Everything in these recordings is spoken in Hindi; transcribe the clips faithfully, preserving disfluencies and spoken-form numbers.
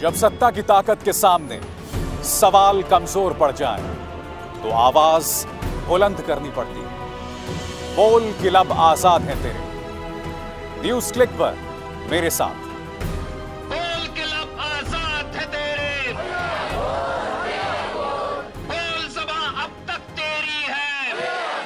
जब सत्ता की ताकत के सामने सवाल कमजोर पड़ जाए तो आवाज बुलंद करनी पड़ती है। बोल कि लब आजाद है तेरे। न्यूज क्लिक पर मेरे साथ। बोल के लब आजाद है तेरे, बोल ज़बां अब तक तेरी है।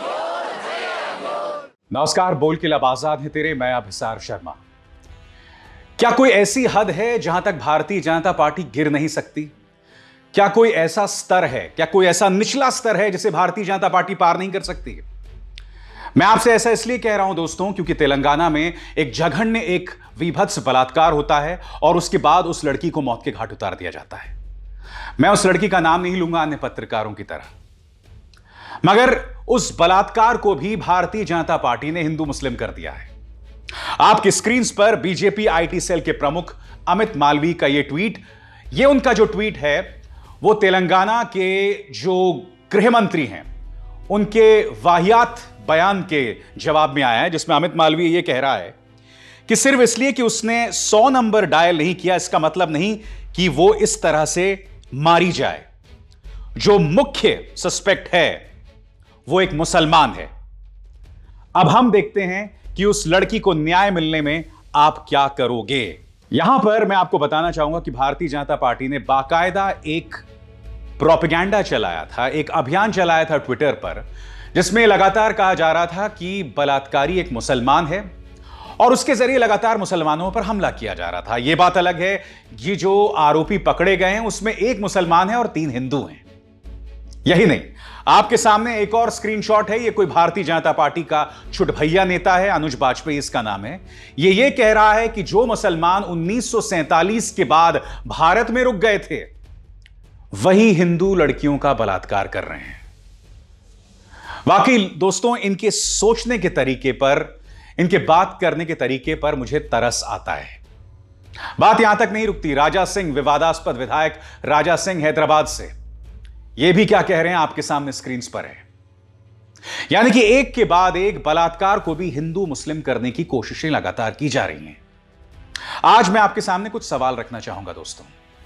नमस्कार, बोल के लब आजाद है तेरे। मैं अभिसार शर्मा। क्या कोई ऐसी हद है जहां तक भारतीय जनता पार्टी गिर नहीं सकती? क्या कोई ऐसा स्तर है, क्या कोई ऐसा निचला स्तर है जिसे भारतीय जनता पार्टी पार नहीं कर सकती? मैं आपसे ऐसा इसलिए कह रहा हूं दोस्तों, क्योंकि तेलंगाना में एक जघन्य एक विभत्स बलात्कार होता है और उसके बाद उस लड़की को मौत के घाट उतार दिया जाता है। मैं उस लड़की का नाम नहीं लूंगा अन्य पत्रकारों की तरह, मगर उस बलात्कार को भी भारतीय जनता पार्टी ने हिंदू मुस्लिम कर दिया है। आपकी स्क्रीन पर बीजेपी आईटी सेल के प्रमुख अमित मालवीय का यह ट्वीट, यह उनका जो ट्वीट है वो तेलंगाना के जो गृह मंत्री हैं उनके वाहियात बयान के जवाब में आया है, जिसमें अमित मालवीय यह कह रहा है कि सिर्फ इसलिए कि उसने सौ नंबर डायल नहीं किया इसका मतलब नहीं कि वो इस तरह से मारी जाए। जो मुख्य सस्पेक्ट है वो एक मुसलमान है। अब हम देखते हैं कि उस लड़की को न्याय मिलने में आप क्या करोगे। यहां पर मैं आपको बताना चाहूंगा कि भारतीय जनता पार्टी ने बाकायदा एक प्रोपेगेंडा चलाया था, एक अभियान चलाया था ट्विटर पर, जिसमें लगातार कहा जा रहा था कि बलात्कारी एक मुसलमान है और उसके जरिए लगातार मुसलमानों पर हमला किया जा रहा था। यह बात अलग है, ये जो आरोपी पकड़े गए हैं उसमें एक मुसलमान है और तीन हिंदू हैं। यही नहीं, आपके सामने एक और स्क्रीनशॉट है। ये कोई भारतीय जनता पार्टी का छुटभैया नेता है, अनुज बाजपेयी इसका नाम है। ये ये कह रहा है कि जो मुसलमान उन्नीस सौ सैंतालीस के बाद भारत में रुक गए थे वही हिंदू लड़कियों का बलात्कार कर रहे हैं। वाकई दोस्तों, इनके सोचने के तरीके पर, इनके बात करने के तरीके पर मुझे तरस आता है। बात यहां तक नहीं रुकती। राजा सिंह, विवादास्पद विधायक राजा सिंह हैदराबाद से, यह भी क्या कह रहे हैं आपके सामने स्क्रीन पर है। यानी कि एक के बाद एक बलात्कार को भी हिंदू मुस्लिम करने की कोशिशें लगातार की जा रही हैं। आज मैं आपके सामने कुछ सवाल रखना चाहूंगा दोस्तों।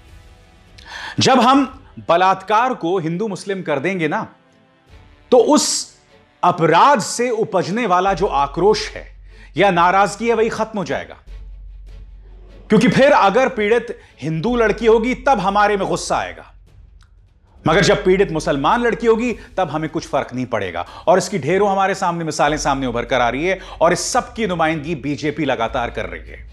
जब हम बलात्कार को हिंदू मुस्लिम कर देंगे ना, तो उस अपराध से उपजने वाला जो आक्रोश है या नाराजगी है वही खत्म हो जाएगा। क्योंकि फिर अगर पीड़ित हिंदू लड़की होगी तब हमारे में गुस्सा आएगा, मगर जब पीड़ित मुसलमान लड़की होगी तब हमें कुछ फर्क नहीं पड़ेगा। और इसकी ढेरों हमारे सामने मिसालें सामने उभर कर आ रही है और इस सब की नुमाइंदगी बीजेपी लगातार कर रही है।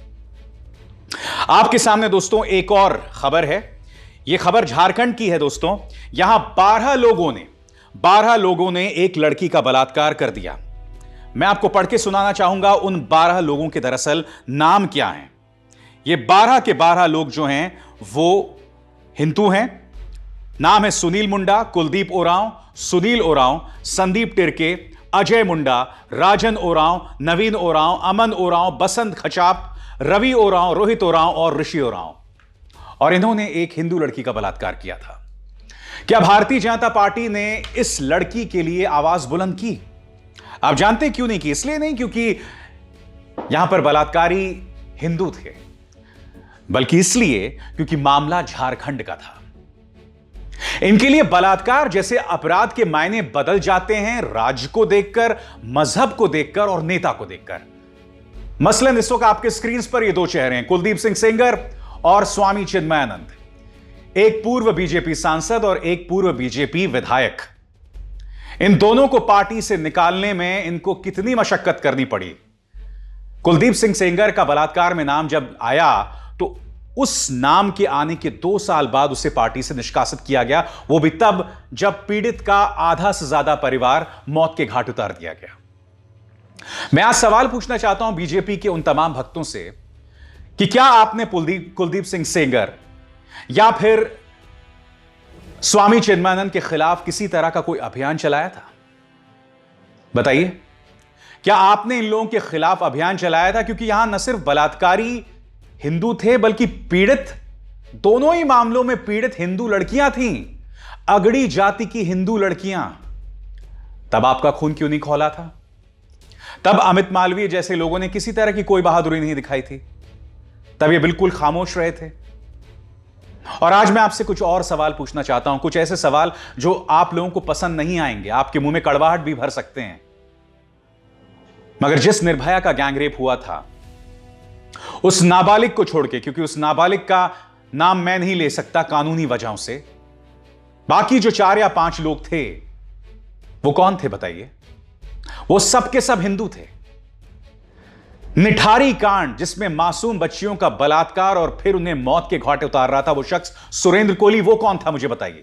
आपके सामने दोस्तों एक और खबर है। यह खबर झारखंड की है दोस्तों। यहां बारह लोगों ने बारह लोगों ने एक लड़की का बलात्कार कर दिया। मैं आपको पढ़ के सुनाना चाहूंगा उन बारह लोगों के दरअसल नाम क्या हैं। ये बारह के बारह लोग जो हैं वो हिंदू हैं। नाम है सुनील मुंडा, कुलदीप ओरांव, सुनील ओरांव, संदीप टिरके, अजय मुंडा, राजन ओरांव, नवीन ओरांव, अमन ओरांव, बसंत खचाप, रवि ओरांव, रोहित ओरांव और ऋषि ओरांव। और इन्होंने एक हिंदू लड़की का बलात्कार किया था। क्या भारतीय जनता पार्टी ने इस लड़की के लिए आवाज बुलंद की? आप जानते हैं क्यों नहीं की? इसलिए नहीं क्योंकि यहां पर बलात्कारी हिंदू थे, बल्कि इसलिए क्योंकि मामला झारखंड का था। इनके लिए बलात्कार जैसे अपराध के मायने बदल जाते हैं राज्य को देखकर, मजहब को देखकर और नेता को देखकर। मसलन इस वक्त आपके स्क्रीन पर ये दो चेहरे हैं, कुलदीप सिंह सेंगर और स्वामी चिन्मयानंद, एक पूर्व बीजेपी सांसद और एक पूर्व बीजेपी विधायक। इन दोनों को पार्टी से निकालने में इनको कितनी मशक्कत करनी पड़ी। कुलदीप सिंह सेंगर का बलात्कार में नाम जब आया तो उस नाम के आने के दो साल बाद उसे पार्टी से निष्कासित किया गया, वो भी तब जब पीड़ित का आधा से ज्यादा परिवार मौत के घाट उतार दिया गया। मैं आज सवाल पूछना चाहता हूं बीजेपी के उन तमाम भक्तों से कि क्या आपने कुलदीप कुलदीप सिंह सेंगर या फिर स्वामी चिन्मयानंद के खिलाफ किसी तरह का कोई अभियान चलाया था? बताइए, क्या आपने इन लोगों के खिलाफ अभियान चलाया था? क्योंकि यहां न सिर्फ बलात्कारी हिंदू थे बल्कि पीड़ित, दोनों ही मामलों में पीड़ित हिंदू लड़कियां थीं, अगड़ी जाति की हिंदू लड़कियां। तब आपका खून क्यों नहीं खौला था? तब अमित मालवीय जैसे लोगों ने किसी तरह की कोई बहादुरी नहीं दिखाई थी, तब ये बिल्कुल खामोश रहे थे। और आज मैं आपसे कुछ और सवाल पूछना चाहता हूं, कुछ ऐसे सवाल जो आप लोगों को पसंद नहीं आएंगे, आपके मुंह में कड़वाहट भी भर सकते हैं। मगर जिस निर्भया का गैंगरेप हुआ था, उस नाबालिग को छोड़ के, क्योंकि उस नाबालिग का नाम मैं नहीं ले सकता कानूनी वजहों से, बाकी जो चार या पांच लोग थे वो कौन थे बताइए? वो सब के सब हिंदू थे। निठारी कांड जिसमें मासूम बच्चियों का बलात्कार और फिर उन्हें मौत के घाटे उतार रहा था वो शख्स सुरेंद्र कोहली, वो कौन था मुझे बताइए?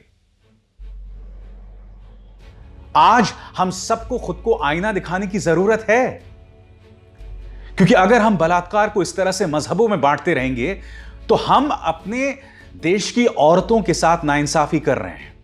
आज हम सबको खुद को आईना दिखाने की जरूरत है, क्योंकि अगर हम बलात्कार को इस तरह से मजहबों में बांटते रहेंगे तो हम अपने देश की औरतों के साथ नाइंसाफी कर रहे हैं।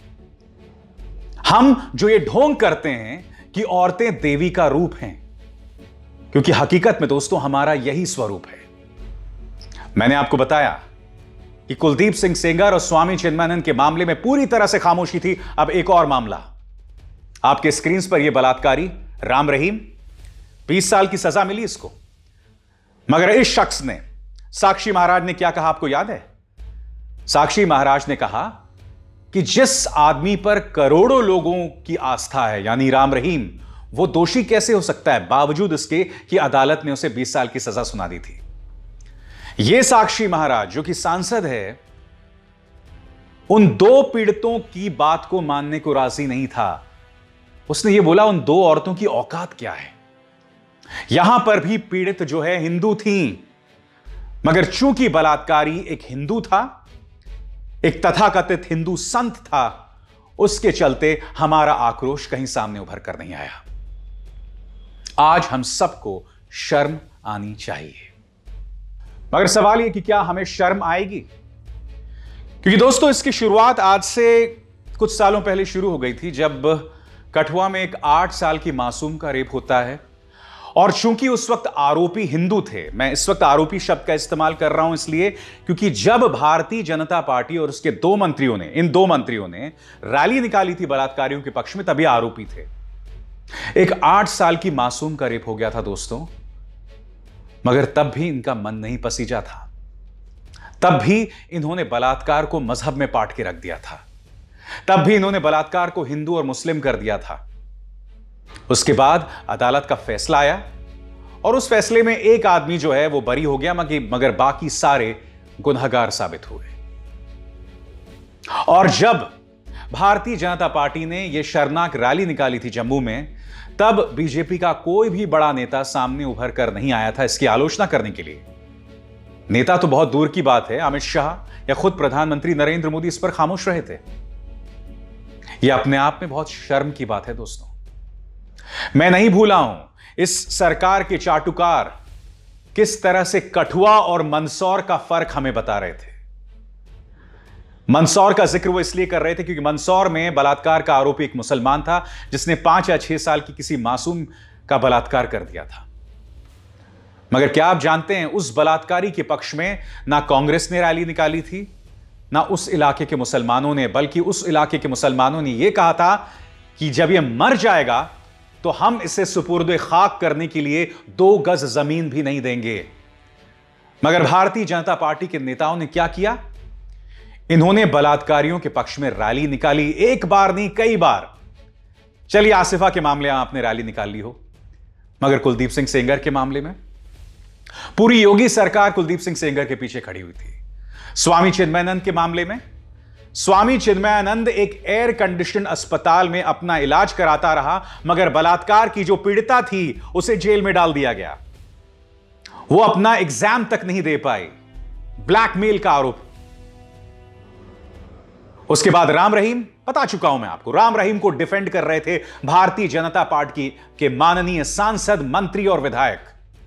हम जो ये ढोंग करते हैं कि औरतें देवी का रूप हैं, क्योंकि हकीकत में दोस्तों हमारा यही स्वरूप है। मैंने आपको बताया कि कुलदीप सिंह सेंगर और स्वामी चिन्मयानंद के मामले में पूरी तरह से खामोशी थी। अब एक और मामला आपके स्क्रीन पर, यह बलात्कारी राम रहीम, बीस साल की सजा मिली इसको, मगर इस शख्स ने, साक्षी महाराज ने क्या कहा आपको याद है? साक्षी महाराज ने कहा कि जिस आदमी पर करोड़ों लोगों की आस्था है, यानी राम रहीम, वो दोषी कैसे हो सकता है बावजूद इसके कि अदालत ने उसे बीस साल की सजा सुना दी थी। यह साक्षी महाराज जो कि सांसद है, उन दो पीड़ितों की बात को मानने को राजी नहीं था। उसने यह बोला उन दो औरतों की औकात क्या है। यहां पर भी पीड़ित जो है हिंदू थी, मगर चूंकि बलात्कारी एक हिंदू था, एक तथाकथित हिंदू संत था, उसके चलते हमारा आक्रोश कहीं सामने उभर कर नहीं आया। आज हम सबको शर्म आनी चाहिए, मगर सवाल यह कि क्या हमें शर्म आएगी? क्योंकि दोस्तों इसकी शुरुआत आज से कुछ सालों पहले शुरू हो गई थी, जब कठुआ में एक आठ साल की मासूम का रेप होता है। और चूंकि उस वक्त आरोपी हिंदू थे, मैं इस वक्त आरोपी शब्द का इस्तेमाल कर रहा हूं इसलिए क्योंकि जब भारतीय जनता पार्टी और उसके दो मंत्रियों ने इन दो मंत्रियों ने रैली निकाली थी बलात्कारियों के पक्ष में, तभी आरोपी थे। एक आठ साल की मासूम का रेप हो गया था दोस्तों, मगर तब भी इनका मन नहीं पसीजा था। तब भी इन्होंने बलात्कार को मजहब में पाट के रख दिया था। तब भी इन्होंने बलात्कार को हिंदू और मुस्लिम कर दिया था। उसके बाद अदालत का फैसला आया और उस फैसले में एक आदमी जो है वो बरी हो गया, मगर बाकी सारे गुनहगार साबित हुए। और जब भारतीय जनता पार्टी ने यह शर्मनाक रैली निकाली थी जम्मू में, तब बीजेपी का कोई भी बड़ा नेता सामने उभर कर नहीं आया था इसकी आलोचना करने के लिए। नेता तो बहुत दूर की बात है, अमित शाह या खुद प्रधानमंत्री नरेंद्र मोदी इस पर खामोश रहे थे। यह अपने आप में बहुत शर्म की बात है दोस्तों। मैं नहीं भूला हूं इस सरकार के चाटुकार किस तरह से कठुआ और मंदसौर का फर्क हमें बता रहे थे। मंदसौर का जिक्र वो इसलिए कर रहे थे क्योंकि मंदसौर में बलात्कार का आरोपी एक मुसलमान था जिसने पांच या छह साल की किसी मासूम का बलात्कार कर दिया था। मगर क्या आप जानते हैं उस बलात्कारी के पक्ष में ना कांग्रेस ने रैली निकाली थी, ना उस इलाके के मुसलमानों ने, बल्कि उस इलाके के मुसलमानों ने यह कहा था कि जब यह मर जाएगा तो हम इसे सुपुर्द खाक करने के लिए दो गज जमीन भी नहीं देंगे। मगर भारतीय जनता पार्टी के नेताओं ने क्या किया? इन्होंने बलात्कारियों के पक्ष में रैली निकाली, एक बार नहीं कई बार। चलिए आसिफा के मामले में आपने रैली निकाल ली हो, मगर कुलदीप सिंह सेंगर के मामले में पूरी योगी सरकार कुलदीप सिंह सेंगर के पीछे खड़ी हुई थी। स्वामी चिन्मयानंद के मामले में स्वामी चिन्मयानंद एक एयर कंडीशन अस्पताल में अपना इलाज कराता रहा, मगर बलात्कार की जो पीड़िता थी उसे जेल में डाल दिया गया। वो अपना एग्जाम तक नहीं दे पाई, ब्लैकमेल का आरोप। उसके बाद राम रहीम, बता चुका हूं मैं आपको, राम रहीम को डिफेंड कर रहे थे भारतीय जनता पार्टी के माननीय सांसद, मंत्री और विधायक।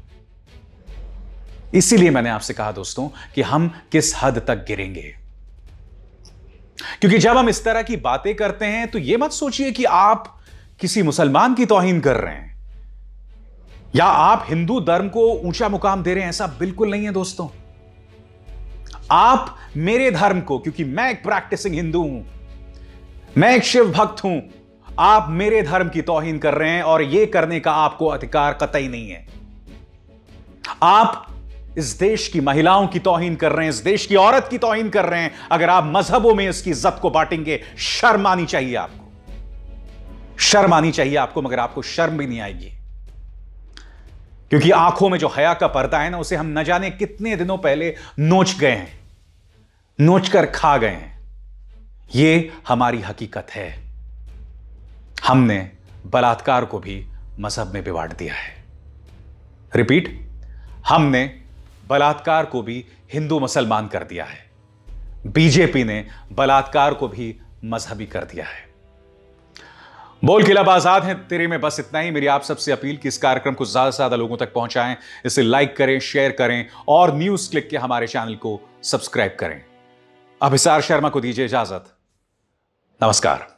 इसीलिए मैंने आपसे कहा दोस्तों कि हम किस हद तक गिरेंगे, क्योंकि जब हम इस तरह की बातें करते हैं तो यह मत सोचिए कि आप किसी मुसलमान की तौहीन कर रहे हैं या आप हिंदू धर्म को ऊंचा मुकाम दे रहे हैं। ऐसा बिल्कुल नहीं है दोस्तों। आप मेरे धर्म को, क्योंकि मैं एक प्रैक्टिसिंग हिंदू हूं, मैं एक शिव भक्त हूं, आप मेरे धर्म की तौहीन कर रहे हैं और यह करने का आपको अधिकार कतई नहीं है। आप इस देश की महिलाओं की तौहीन कर रहे हैं, इस देश की औरत की तौहीन कर रहे हैं, अगर आप मजहबों में इसकी इज्जत को बांटेंगे, शर्म आनी चाहिए आपको, शर्म आनी चाहिए आपको, मगर आपको शर्म भी नहीं आएगी, क्योंकि आंखों में जो हया का पर्दा है ना, उसे हम न जाने कितने दिनों पहले नोच गए हैं, नोच कर खा गए हैं। यह हमारी हकीकत है। हमने बलात्कार को भी मजहब में बिगाड़ दिया है। रिपीट, हमने बलात्कार को भी हिंदू मुसलमान कर दिया है। बीजेपी ने बलात्कार को भी मजहबी कर दिया है। बोल खिलाफ आजाद हैं तेरे में बस इतना ही। मेरी आप सबसे अपील कि इस कार्यक्रम को ज्यादा से ज्यादा लोगों तक पहुंचाएं, इसे लाइक करें, शेयर करें और न्यूज क्लिक के हमारे चैनल को सब्सक्राइब करें। अभिसार शर्मा को दीजिए इजाजत। नमस्कार।